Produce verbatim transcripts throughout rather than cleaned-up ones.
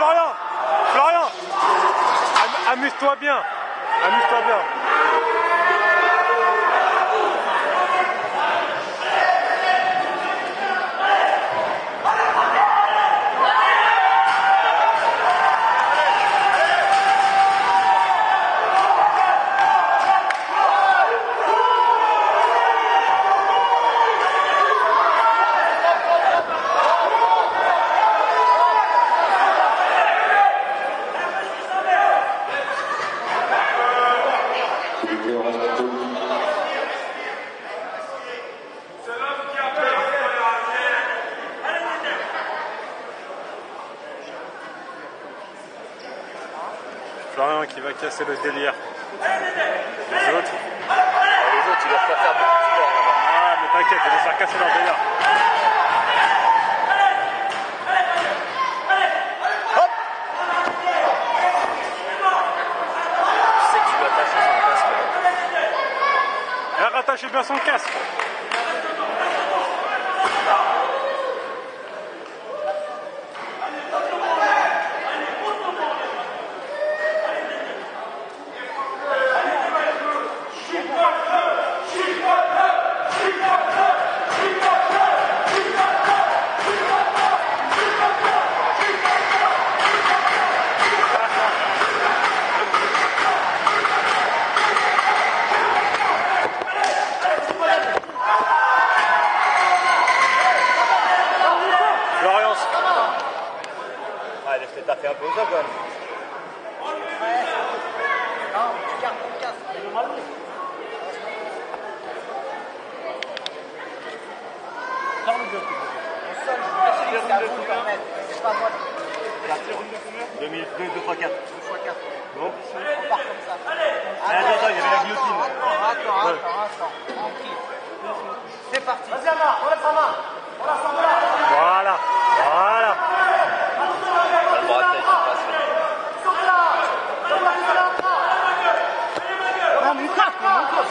Florian, Florian, amuse-toi bien, amuse-toi bien. Florian qui va casser le délire. Les autres. Les autres, ils doivent pas faire beaucoup de sport là-bas. Ah, mais t'inquiète, ils vont faire casser leur délire. Hop! Tu sais que tu dois attacher son casque. Et rattachez bien son casque. Ah, laisse-les taper un peu ça quand même. Non, garde ton casque, il est mal mis. Sors le bloc. On sonne, c'est à vous de permettre. C'est pas moi. deux minutes, deux fois quatre. deux fois quatre. Bon. On part comme ça. Attends, attends, il y avait la guillotine. Attends, attends, attends, attends. Tranquille. C'est parti. Vas-y, Amar, on laisse sa main. On la sent là. Voilà, voilà. Pas le bras de tête qui passe. Non, mais tape, mon coach.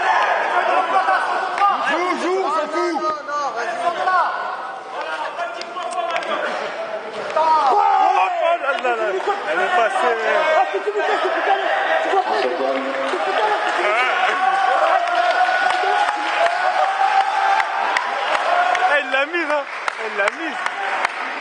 Joue, joue, c'est tout. Non, non, vas-y. Oh là là là, elle est passée. Elle l'a mise, hein. Elle l'a mise.